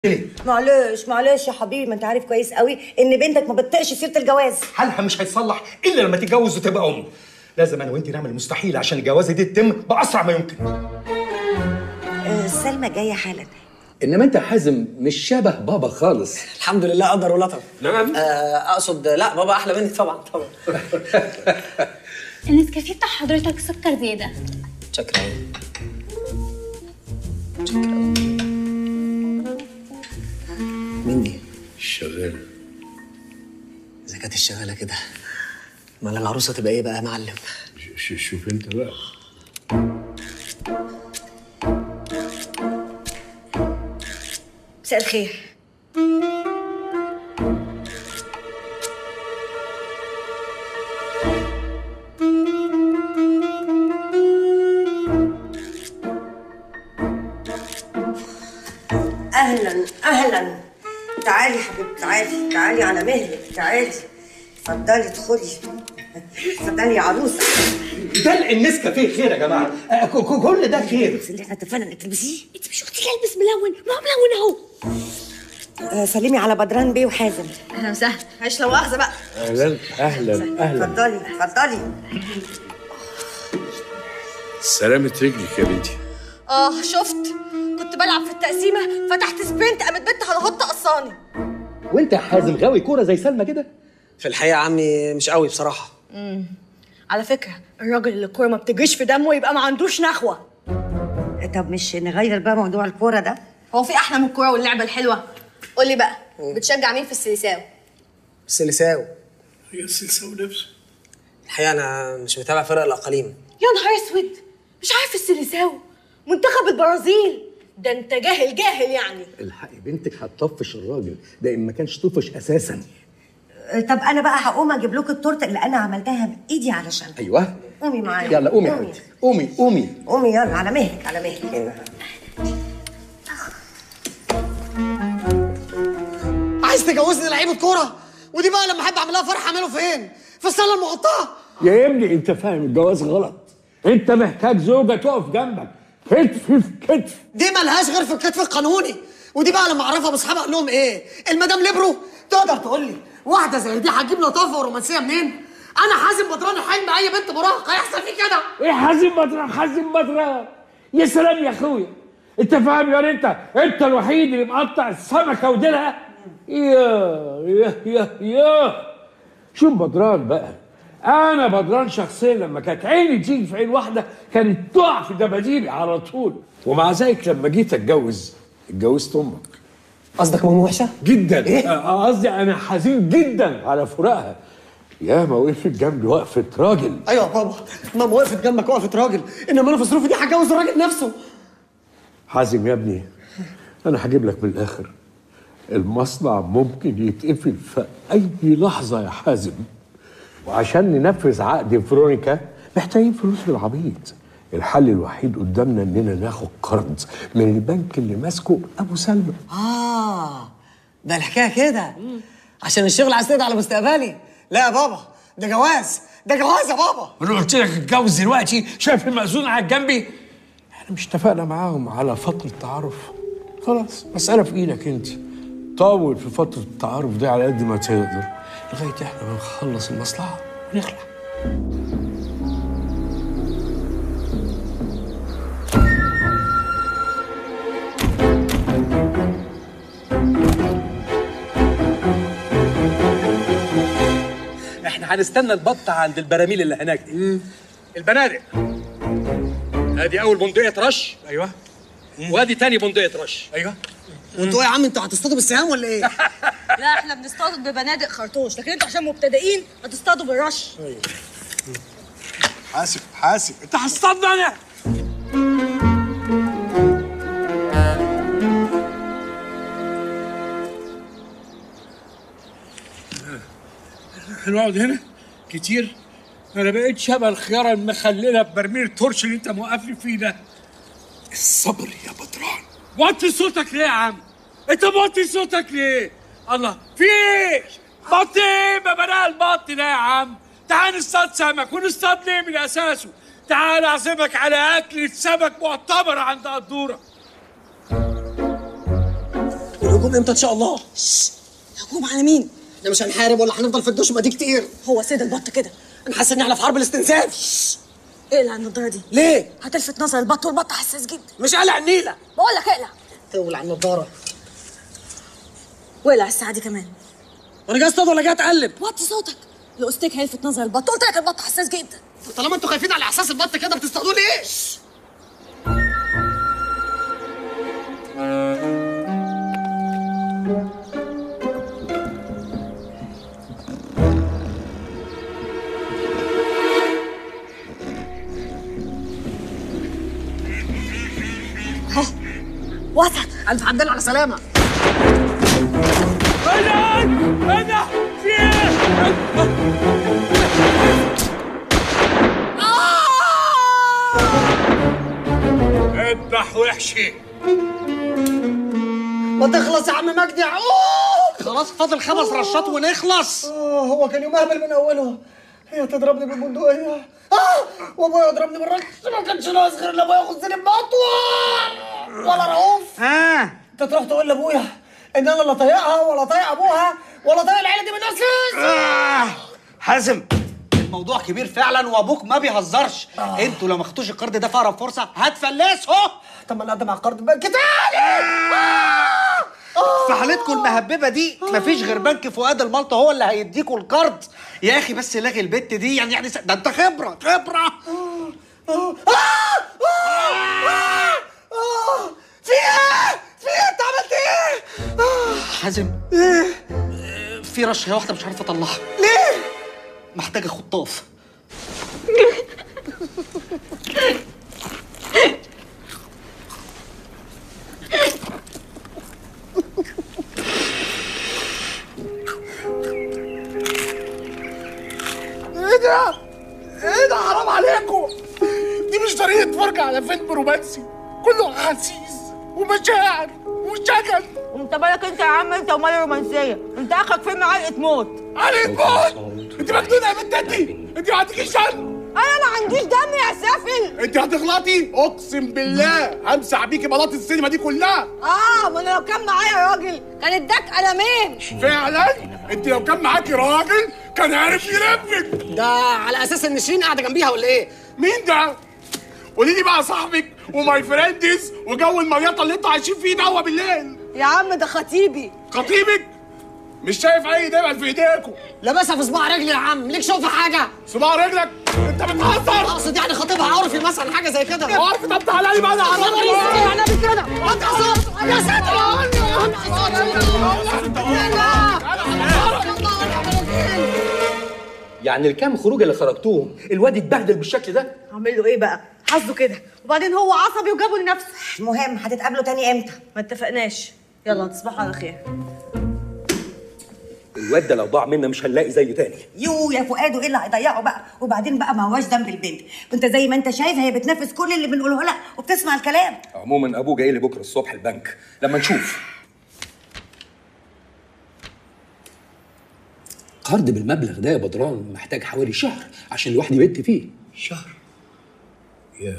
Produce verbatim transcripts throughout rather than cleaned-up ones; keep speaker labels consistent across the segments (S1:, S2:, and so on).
S1: معلش معلش يا حبيبي، ما انت عارف كويس قوي ان بنتك ما بتطقش سيره الجواز.
S2: حالها مش هيتصلح الا لما تتجوز وتبقى ام. لازم انا وانت نعمل المستحيل عشان الجوازه دي تتم باسرع ما يمكن.
S1: أه سلمى جايه حالا.
S3: انما انت حازم مش شبه بابا خالص.
S4: الحمد لله قدر ولطف.
S3: نعم.
S4: آه اقصد لا، بابا احلى منك طبعا طبعا.
S5: النسكافيه بتاع حضرتك سكر زياده.
S4: شكرا شكرا. مين دي؟
S3: الشغالة.
S4: إذا كانت الشغالة كده، امال العروسة تبقى إيه بقى يا معلم؟
S3: شوف أنت بقى.
S1: مساء الخير. اهلا اهلا. تعالي يا حبيبتي، تعالي تعالي على مهلك، تعالي اتفضلي ادخلي. اتفضلي يا عروسه.
S2: ده النسكافيه خير يا جماعه، كل ده خير.
S1: بس اللي احنا اتفقنا انك تلبسيه.
S5: انت مش قلتي لي البس ملون؟ ما هو ملون اهو.
S1: آه سلمي على بدران بيه وحازم.
S5: اهلا وسهلا. معلش لا مؤاخذه بقى.
S3: أهلا أهلا أهلا.
S1: اتفضلي اتفضلي.
S3: سلامة رجلك يا بنتي.
S5: اه شفت، كنت بلعب في التقسيمه فتحت سبرنت قامت بنت على هط قصاني.
S2: وانت يا حازم غاوي كوره زي سلمى كده؟
S4: في الحقيقة يا عمي مش قوي بصراحة.
S5: امم على فكره الراجل اللي الكوره ما بتجريش في دمه يبقى ما عندوش نخوه.
S1: طب مش نغير بقى موضوع الكوره ده؟
S5: هو في احلى من الكوره واللعبه الحلوه؟ قول لي بقى، بتشجع مين في السيساو؟
S4: السلساو.
S3: هي السلساو نفسه.
S4: الحقيقة أنا مش متابع فرق الأقاليم.
S5: يا نهار اسود، مش عارف السيساو؟ منتخب البرازيل. ده انت جاهل جاهل يعني.
S2: الحقي بنتك هتطفش الراجل ده ان ما كانش طفش اساسا.
S1: طب انا بقى هقوم اجيب لكم التورته اللي انا عملتها بايدي علشان.
S2: ايوه
S1: قومي معايا.
S2: يلا قومي يا حبيبتي، قومي قومي
S1: قومي يلا على مهلك على مهلك.
S4: عايز تجوزني لعيبة كورة؟ ودي بقى لما أحب أعمل لها فرح أعمله فين؟ في الصالة المغطاة؟
S6: يا ابني انت فاهم الجواز غلط. انت محتاج زوجة تقف جنبك كتف في كتف.
S4: دي ملهاش غير في الكتف القانوني. ودي بقى لما اعرفها باصحابها اقول لهم ايه؟ المدام ليبرو تقدر تقول لي واحده زي دي هتجيب لطافه ورومانسيه منين؟ انا حازم بدران الحلم اي بنت مراهقه هيحصل فيه كده.
S6: ايه حازم بدران حازم بدران؟ يا سلام يا اخويا، انت فاهم يا انت انت الوحيد اللي مقطع السمكه وديلها. يا يا يا يا شوف بدران بقى، انا بدران شخصيا لما كانت عيني تيجي في عين واحده كانت تقع في دباديبي على طول، ومع ذلك لما جيت اتجوز اتجوزت امك.
S4: قصدك ماما وحشه؟
S6: جدا.
S4: ايه؟
S6: قصدي انا حزين جدا على فراقها. يا ما وقفت جنبي وقفه راجل.
S4: ايوه يا بابا، ماما وقفت جنبك وقفه راجل، انما انا في ظروفي دي هتجوز الراجل نفسه.
S6: حازم يا ابني، انا هجيب لك من الاخر، المصنع ممكن يتقفل في اي لحظه يا حازم، وعشان ننفذ عقد فرونيكا محتاجين فلوس بالعبيط. الحل الوحيد قدامنا اننا ناخد قرض من البنك اللي ماسكه ابو سلمى.
S4: اه ده الحكايه كده عشان الشغل عايز تقضي على مستقبلي. لا يا بابا، ده جواز، ده جواز يا بابا.
S6: انا قلت لك اتجوز دلوقتي. شايف المأذون قاعد جنبي؟ احنا مش اتفقنا معاهم على فتره تعارف؟ خلاص مساله في ايدك انت، طول في فتره التعارف دي على قد ما تقدر لغايه احنا ما نخلص المصلحه ونخلع.
S7: احنا هنستنى البط عند البراميل اللي هناك دي. البنادق. ادي اول بندقيه رش. ايوه. وادي تاني بندقيه رش. ايوه.
S4: وانتوا يا عم انتوا هتصطادوا بالسهام ولا ايه؟
S5: لا احنا بنصطاد ببنادق خرطوش، لكن انتوا عشان مبتدئين هتصطادوا بالرش.
S7: ايوه. حاسب حاسب، انت هتصطادني انا؟ هنقعد هنا كتير؟ انا بقيت شبه الخياره المخلله ببرميل التورش اللي انت موقفني فيه ده. الصبر يا بدران. وطي صوتك ليه يا عم؟ انت موطي صوتك ليه؟ الله، في ايه؟ بط ايه ببلاها البط ده يا عم؟ تعال نصطاد سمك، ونصطاد ليه من اساسه؟ تعال اعزمك على اكلة سمك معتبرة عند قدورة.
S4: الهجوم امتى ان شاء الله؟
S5: هجوم على مين؟
S4: احنا مش هنحارب ولا هنفضل في الدشمه دي كتير.
S5: هو سيد البط كده.
S4: انا حاسس ان احنا في حرب الاستنزاف.
S5: اقلع النضاره دي.
S4: ليه؟
S5: هتلفت نظر البط، والبط حساس جدا.
S4: مش قلع النيله.
S5: بقول لك اقلع.
S4: اولع النضاره.
S5: واقلع الساعه دي كمان.
S4: وانا جاي اصطاد ولا جاي اتقلب؟
S5: وطي صوتك. الاستيك هيلفت نظر البط، قلت لك البط حساس جدا.
S4: طالما انتوا خايفين على احساس البط كده بتصطادوا ليه؟
S5: اهو وصل.
S4: الف حمد لله على سلامه.
S7: انا انا في ايه؟ اذبح وحشي.
S4: ما تخلص يا عم مجدي. عقوب خلاص فاضل خمس رشات ونخلص. اه هو كان يوم اهبل من اوله. هي تضربني بالبندقيه اه وابويا يضربني بالرش. ما كانش ناقص غير ان ابويا ياخدني بمطوه ولا رؤوف. ها انت تروح تقول لابويا ان انا لا طايقها ولا طايق ابوها ولا طايق العيله دي من اساس.
S8: آه. حازم الموضوع كبير فعلا وابوك ما بيهزرش. آه. انتوا لو ما خدتوش القرض ده في اقرب فرصه هتفلسوا.
S4: طب ما نقدم على القرض البنك تاني. آه.
S8: آه. في حالتكم المهببه دي مفيش غير بنك فؤاد المالطه هو اللي هيديكوا القرض. يا اخي بس لاغي البت دي يعني يعني ده انت خبره خبره.
S4: آه. آه. آه. آه. في ايه؟ في ايه؟ انت عملت ايه؟
S8: آه. حازم ايه؟ في رشه واحده مش عارف اطلعها.
S4: ليه؟
S8: محتاجه خطاف.
S7: ايه ده؟ ايه ده؟ حرام عليكم. دي مش طريقة فرجة على فيلم رومانسي، كله احاسيس ومشاعر وشجن.
S5: انت بالك انت يا عم انت ومال الرومانسيه؟ انت اخرك فيلم علقه موت.
S7: علقة موت؟ انت مجنونة يا بنت انت؟ انت ما عندكيش دم؟
S5: انا ما عنديش دم يا سافل.
S7: انت هتغلطي اقسم بالله همسح بيكي بلاط السينما دي كلها.
S5: اه ما انا لو كان معايا راجل كان اداك قلمين.
S7: فعلا انت لو كان معاكي راجل كان عارف يلفك.
S4: ده على اساس ان شيرين قاعده جنبيها ولا ايه؟
S7: مين ده؟ قولي لي بقى صاحبك وماي فريندز وجو المريطه اللي انتوا عايشين فيه ده هو بالليل.
S5: يا عم ده خطيبي.
S7: خطيبك؟ مش شايف اي دبل في ايديكوا.
S4: لابسها في صباع رجلي يا عم، ليك شوف حاجه؟
S7: صباع رجلك؟ انت بتهزر؟
S4: اقصد يعني خطيبها عرفي مثلا حاجه زي كده.
S7: عرفي؟ طب تعالى لي بقى انا اعرفك.
S4: انا كده انت قصدت يا ساتر.
S2: يعني الكام خروج اللي خرجتوهم الواد اتبهدل بالشكل ده؟
S5: اعمل له ايه بقى؟ حظه كده، وبعدين هو عصبي وجابه لنفسه.
S1: المهم هتتقابلوا تاني امتى؟
S5: ما اتفقناش. يلا تصبحوا على خير.
S2: الواد ده لو ضاع منا مش هنلاقي زيه تاني.
S1: يو يا فؤاد وايه اللي هيضيعه بقى؟ وبعدين بقى ما هواش ذنب البنت، وانت زي ما انت شايف هي بتنفذ كل اللي بنقوله لها وبتسمع الكلام.
S2: عموما ابوه جاي لي بكره الصبح البنك لما نشوف. قرض بالمبلغ ده يا بدران محتاج حوالي شهر عشان الواحد يبت فيه.
S3: شهر؟ يا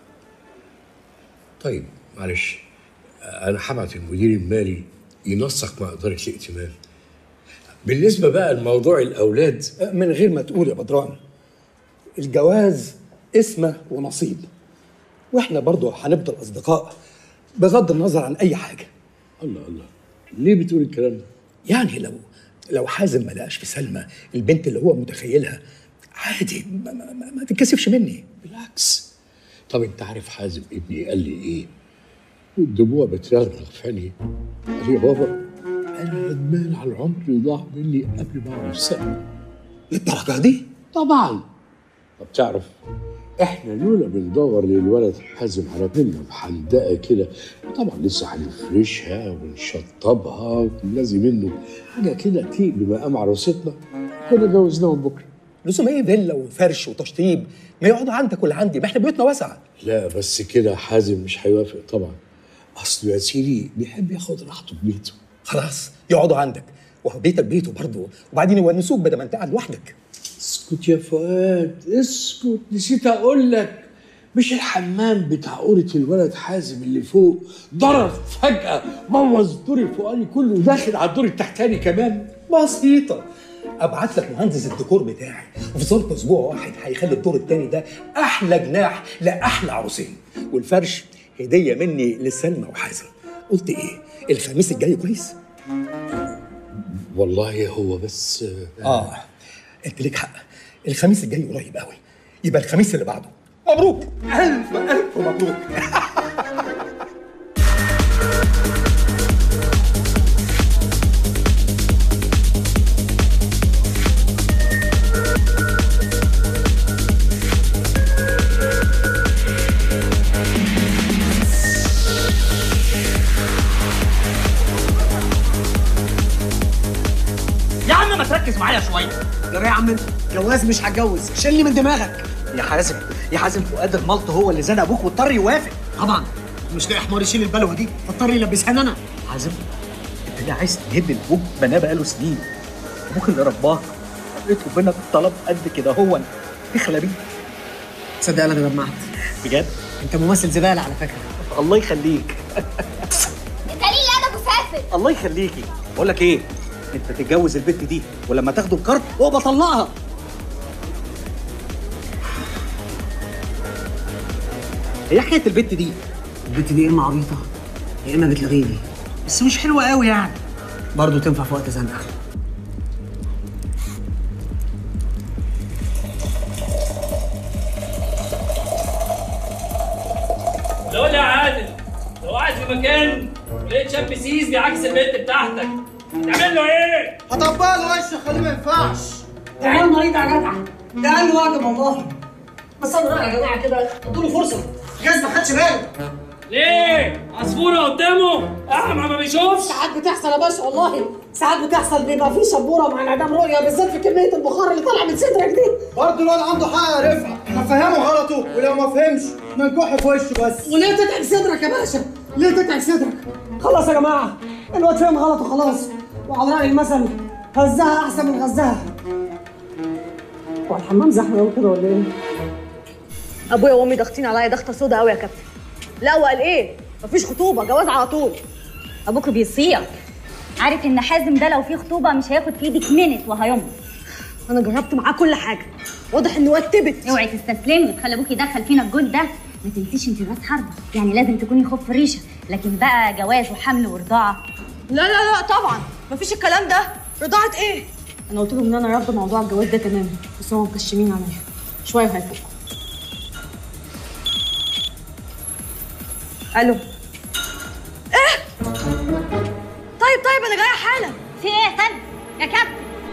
S3: طيب معلش انا هبعت المدير المالي ينسق مع اداره الائتمان. بالنسبه بقى لموضوع الاولاد،
S2: من غير ما تقول يا بدران، الجواز اسمه ونصيب، واحنا برضه هنفضل اصدقاء بغض النظر عن اي حاجه.
S3: الله الله ليه بتقول الكلام ده؟
S2: يعني لو لو حازم ما لقاش في سلمى البنت اللي هو متخيلها عادي، ما, ما, ما, ما تتكسفش مني.
S3: بالعكس. طب انت عارف حازم ابني قال لي ايه؟ الدموع بترغرغ في عيني. قال لي يا بابا انا ندمان على العمر اللي ضاع مني قبل ما اعرف سلمى.
S2: للدرجه دي؟
S3: طبعا. طب تعرف احنا لولا بندور للولد حازم على فيلا محندقه كده، طبعا لسه هنفرشها ونشطبها ونلازم منه حاجه كده تليق بمقام عروستنا، كنا جوزناهم بكره.
S2: لزوم ايه فيلا وفرش وتشطيب؟ ما يقعدوا عندك ولا عندي، ما احنا بيوتنا واسعه.
S3: لا بس كده حازم مش هيوافق طبعا، اصله يا سيدي بيحب ياخد راحته في بيته.
S2: خلاص يقعدوا عندك، وهو بيتك بيته برضه، وبعدين يونسوك بدل ما انت قاعد لوحدك.
S3: اسكت يا فؤاد اسكت، نسيت اقول لك مش الحمام بتاع قورة الولد حازم اللي فوق ضرب فجأة بوظ الدور الفوقاني كله وداخل على الدور التحتاني كمان؟
S2: بسيطة، ابعت لك مهندس الديكور بتاعي وفي ظرف اسبوع واحد هيخلي الدور التاني ده احلى جناح لاحلى عروسين، والفرش هديه مني لسلمى وحازم. قلت ايه؟ الخميس الجاي كويس؟
S3: والله هو بس
S2: اه انت ليك حق، الخميس الجاي قريب قوي، يبقى الخميس اللي بعده. مبروك، الف الف مبروك.
S8: يا عم ما تركز معايا شويه.
S4: يا يا عم انت جواز مش هتجوز، شيلني من دماغك.
S8: يا حازم يا حازم فؤاد الملط هو اللي زنق ابوك واضطر يوافق.
S4: طبعا مش لاقي حمار يشيل البلوه دي، فاضطر يلبسها انا.
S8: حازم انت ليه عايز تهد الابوك بناه بقاله سنين؟ ابوك اللي رباك يطلب منك طلب قد كده هو تخلى بيه.
S4: تصدق انا دمعت
S8: بجد؟
S4: انت ممثل زباله على فكره.
S8: الله يخليك.
S9: دليل انا مسافر.
S8: الله يخليكي. بقول لك ايه، انت تتجوز البت دي ولما تاخدوا الكارت هو بطلقها. هي حكايه البت دي
S4: البت دي يا اما عبيطه يا اما بتلغيني، بس مش حلوه قوي يعني، برضه تنفع في وقت زنقه.
S10: لو يا عادل لو قاعد في مكان ولقيت شاب سيس بيعكس البنت بتاعتك تعمل له ايه؟
S4: هطبق له وشه خليه ما ينفعش.
S5: ده عيال مريض يا جدع، ده قال له واجب والله. بس انا رايي يا جماعه كده ادوا له فرصه.
S4: جاز ما خدش باله.
S10: ليه؟ عصفوره قدامه اعمى ما بيشوفش.
S5: ساعات بتحصل يا باشا والله، ساعات بتحصل بيبقى في شبوره مع انعدام رؤيه، بالذات في كميه البخار اللي طالعه من صدرك دي.
S11: برضه الواد عنده حق يا رفعت، احنا فهمه غلطه ولو ما فهمش ننكحه في وشه بس.
S5: وليه تتعب صدرك يا باشا؟ ليه تتعب صدرك؟ خلاص يا جماعه الواد فهم غلط وخلاص، وعلى راي المثل هزها احسن من غزها. هو الحمام زحمه قوي كده ولا ايه؟ ابويا وامي ضاغطين عليا ضغطه سودا قوي يا كابتن. لا وقال ايه؟ مفيش خطوبه، جواز على طول.
S9: ابوك بيصيع. عارف ان حازم ده لو في خطوبه مش هياخد في ايدك منت وهيمضي.
S5: انا جربت معاه كل حاجه، واضح انه وتبت.
S9: اوعي تستسلمي وتخلي ابوك يدخل فينا الجول ده. ما تنسيش انت راس حربه، يعني لازم تكوني خف ريشه، لكن بقى جواز وحمل ورضاعه.
S5: لا لا لا طبعا مفيش الكلام ده. رضاعه ايه؟ انا قلت لهم ان انا رافضه موضوع الجواز ده تماما، بس هم مكشمين عليا شويه وهيفوقوا. الو. ايه؟ طيب طيب انا جايه حالا.
S9: في ايه يا سلمى؟ يا كابتن.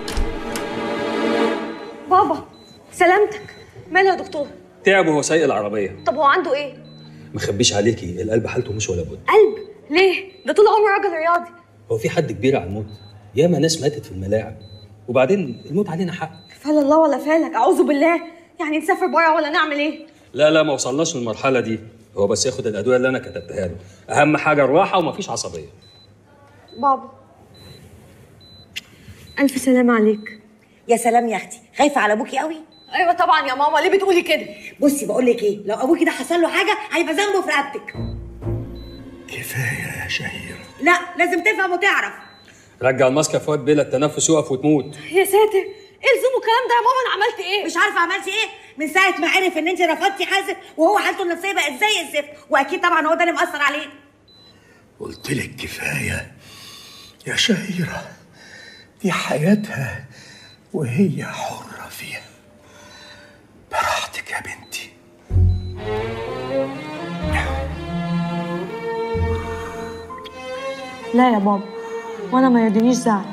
S5: بابا سلامتك. ماله يا دكتور؟
S10: تعب وهو سايق العربيه.
S5: طب هو عنده ايه؟
S10: ما اخبيش عليكي القلب حالته مش ولا بد.
S5: قلب؟ ليه؟ ده طول عمره راجل رياضي.
S10: هو في حد كبير على الموت؟ ياما ناس ماتت في الملاعب، وبعدين الموت علينا حق.
S5: فال الله ولا فالك، اعوذ بالله. يعني نسافر بره ولا نعمل ايه؟
S10: لا لا ما وصلناش للمرحله دي، هو بس ياخد الادويه اللي انا كتبتها له، اهم حاجه الراحه ومفيش عصبيه.
S5: بابا الف سلامه عليك.
S1: يا سلام يا اختي، خايفه على ابوكي قوي؟
S5: ايوه طبعا يا ماما، ليه بتقولي كده؟
S1: بصي بقول لك ايه، لو ابوكي ده حصل له حاجه هيبقى ذنبه في رقبتك.
S2: كفايه يا شهيره.
S1: لا لازم تفهم وتعرف.
S10: رجع الماسك يا فؤاد بلا التنفس يقف وتموت.
S5: يا ساتر ايه لزوم الكلام ده يا ماما؟ انا عملت ايه؟
S1: مش عارفه عملتي ايه من ساعه ما عرف ان انت رفضتي حازم وهو حالته النفسيه بقت زي الزفت، واكيد طبعا هو ده اللي مأثر عليه.
S2: قلت لك كفايه يا شهيره، دي حياتها وهي حره فيها. براحتك يا بنتي.
S5: لا يا بابا، وانا ما يرضينيش زعلك.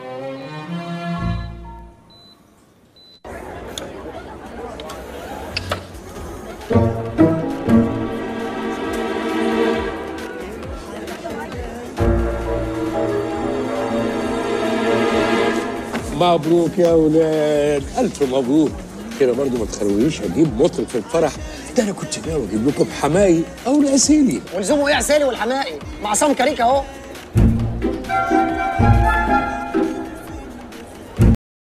S3: مبروك يا ولاد، الف مبروك. كده برضه ما تخلونيش اجيب مطرب في الفرح ده، انا كنت ناوي اجيب لكم حماقي او العسيلي.
S4: ولزومه ايه عسالي والحماقي؟ مع عصام كاريكا اهو.